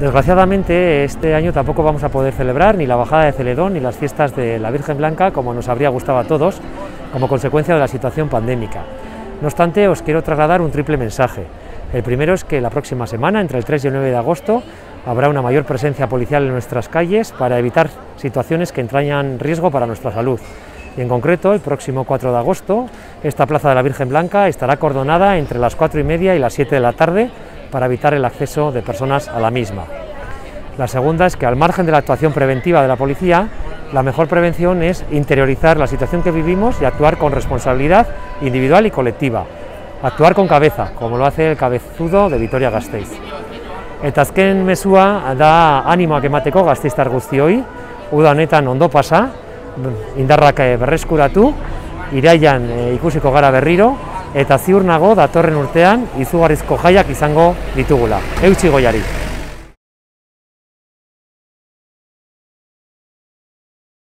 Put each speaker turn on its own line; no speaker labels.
Desgraciadamente, este año tampoco vamos a poder celebrar ni la bajada de Celedón ni las fiestas de la Virgen Blanca como nos habría gustado a todos, como consecuencia de la situación pandémica. No obstante, os quiero trasladar un triple mensaje. El primero es que la próxima semana, entre el 3 y el 9 de agosto, habrá una mayor presencia policial en nuestras calles para evitar situaciones que entrañan riesgo para nuestra salud. Y en concreto, el próximo 4 de agosto, esta Plaza de la Virgen Blanca estará acordonada entre las 4:30 y las 7 de la tarde para evitar el acceso de personas a la misma. La segunda es que, al margen de la actuación preventiva de la policía, la mejor prevención es interiorizar la situación que vivimos y actuar con responsabilidad individual y colectiva. Actuar con cabeza, como lo hace el cabezudo de Vitoria-Gasteiz. Eta azken mezua da animoak emateko gasteiztar guztioi, uda honetan ondo pasa, indarrak berreskuratu, irailan ikusiko gara berriro, eta ziur nago datorren urtean izugarrizko jaiak izango ditugula. Eutsi goiari!